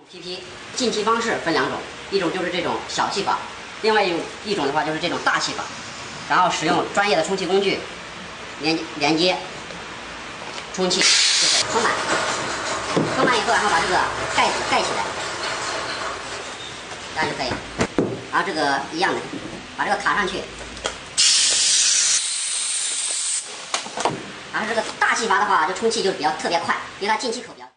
PP 进气方式分两种，一种就是这种小气阀，另外一种的话就是这种大气阀，然后使用专业的充气工具连接充气，就是充满以后，然后把这个盖子盖起来，这样就可以了。然后这个一样的，把这个卡上去，然后这个大气阀的话，就充气就特别快，因为它进气口比较。